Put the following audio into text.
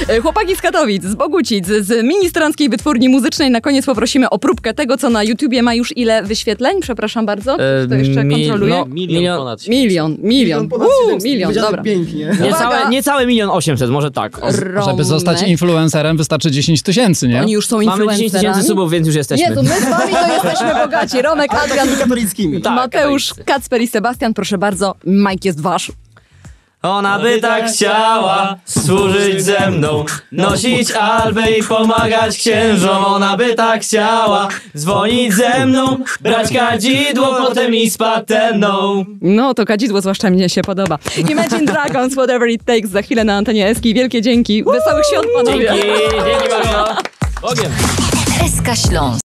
Chłopaki z Katowic, z Bogucic, z Ministranckiej Wytwórni Muzycznej. Na koniec poprosimy o próbkę tego, co na YouTubie ma już ile wyświetleń? Przepraszam bardzo. To jeszcze kontroluję. No, milion ponad. Milion. Milion, dobra. Pięknie. Niecałe 1 800 000, może tak. Żeby zostać influencerem wystarczy 10 tysięcy, nie? Oni już są Mamy 10 influencerami. 000 subów, więc już jesteśmy. Nie, to my z wami to jesteśmy bogaci. Romek, Adrian, Katolickimi. Tak, Mateusz, Kacper i Sebastian, proszę bardzo, Mike jest wasz. Ona by tak chciała służyć ze mną, nosić albę i pomagać księżom. Ona by tak chciała dzwonić ze mną, brać kadzidło, potem i z patenną. No, to kadzidło zwłaszcza mnie się podoba. Imagine Dragons, Whatever It Takes, za chwilę na antenie Eski. Wielkie dzięki. Wesołych świąt, panowie. Dzięki bardzo. Bogiem. SK Śląsk.